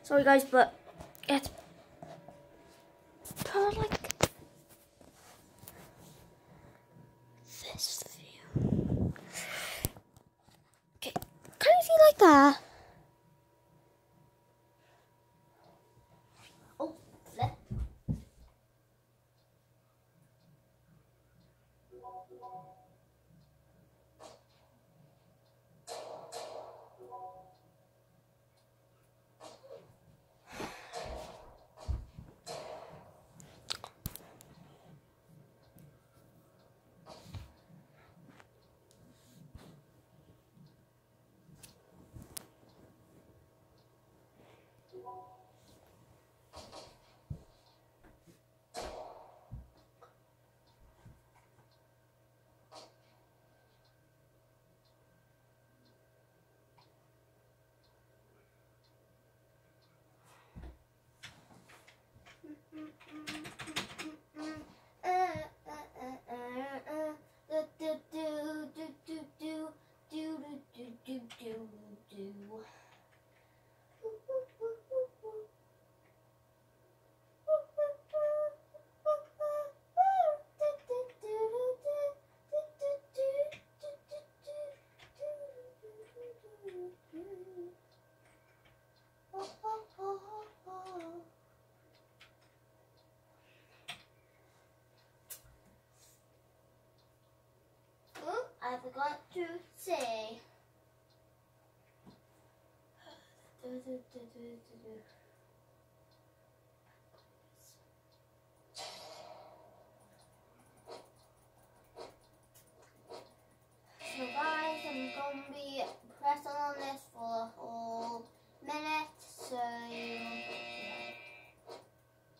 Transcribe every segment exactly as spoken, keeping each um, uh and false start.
Sorry guys, but it's probably like this view. Okay, can you see like that? Oh, flip. I forgot to say. So guys, I'm gonna be pressing on this for a whole minute, so you won't get to that.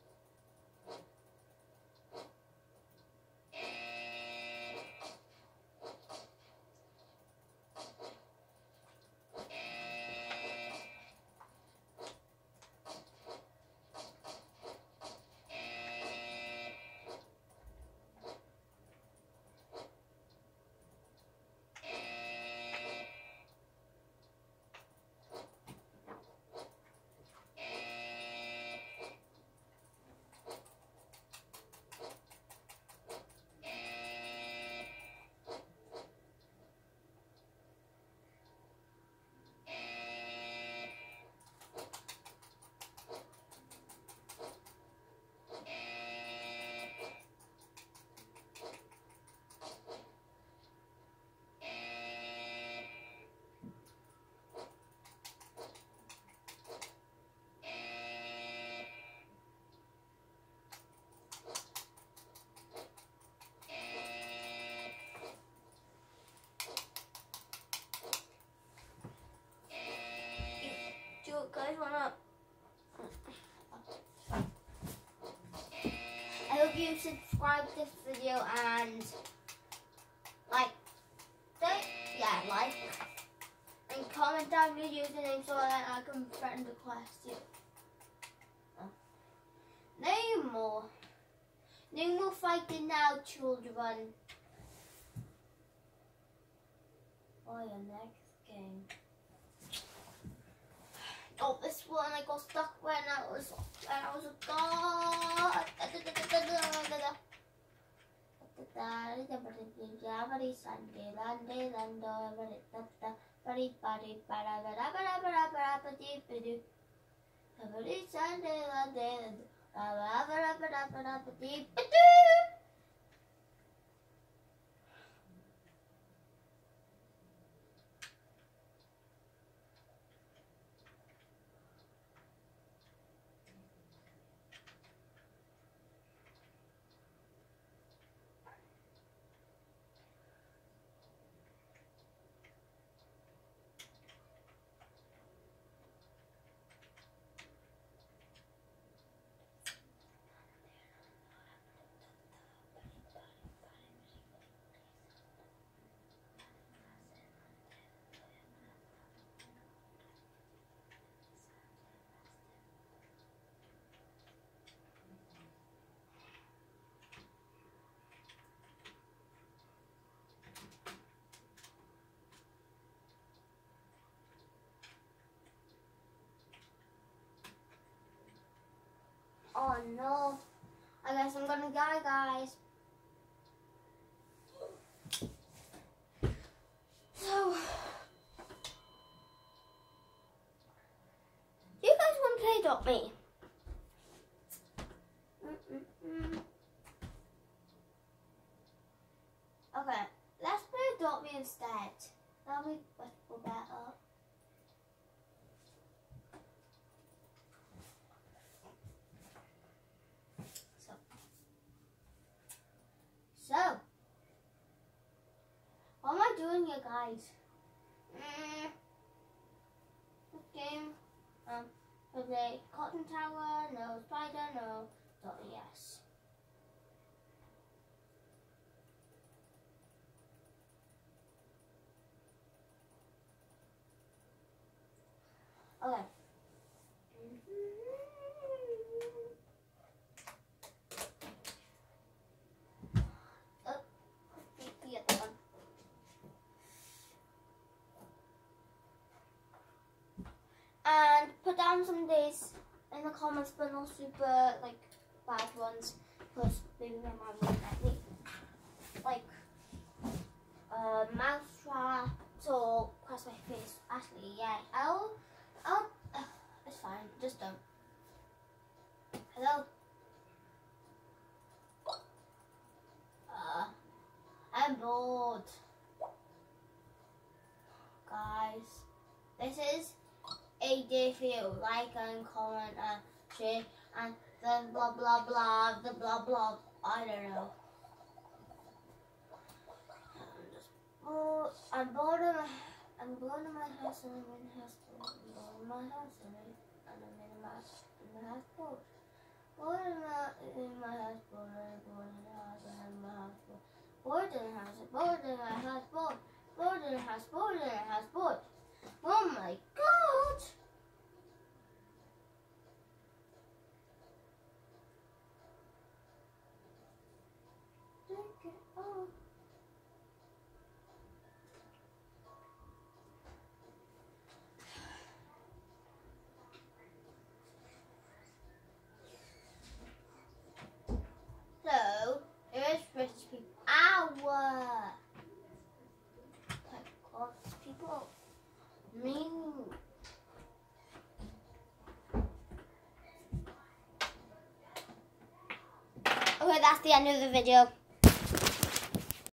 Do you guys wanna? I hope you subscribe to this video and like, don't, yeah, like, and comment down your username so that I can friend request you. Oh. No more. No more fighting now, children. Oh, your next game. Oh, this one I got stuck when I was when I was a god. Oh no. I guess I'm gonna die, guys. So, do you guys want to play Adopt Me? Mm-mm-mm. Okay, let's play Adopt Me instead. That'll be much better. So, so, what am I doing here, guys? Mm, this game. Um, okay, Cotton Tower, no spider, no, dot yes. Okay. Oh, the other one. And put down some days in the comments, but no super like bad ones, because maybe my mom won't let me. Like uh, mouse trap, so cross my face. Actually, yeah, I'll, I'll. Uh, it's fine. Just don't. Hello. Uh, I'm bored, guys. This is a day for you. Like and comment and share and the blah blah blah, the blah blah. I don't know. I'm just bored. I'm bored of my. I'm bored of my house and I'm in the house. I'm bored of my house and I'm in my in the house. Bored. Bored in my in my house. Bored. Bored in the house and I'm in my house. Bored in the house. Bored in my house. Bored. Bored in the house. Bored in the house. Bored. Oh my God! Take it off. So, here's recipe hour. Like, all these people. Me. Okay, that's the end of the video.